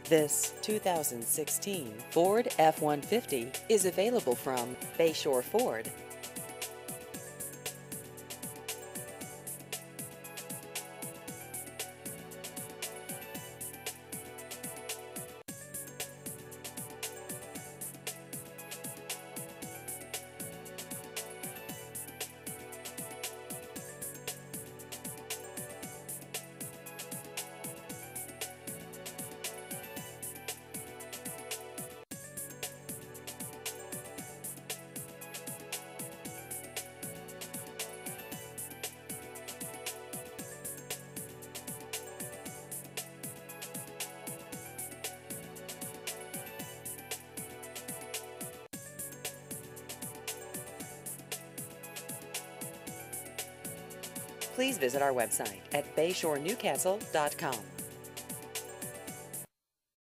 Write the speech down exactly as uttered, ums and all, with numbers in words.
This two thousand sixteen Ford F one fifty is available from Bayshore Ford. Please visit our website at bayshore newcastle dot com.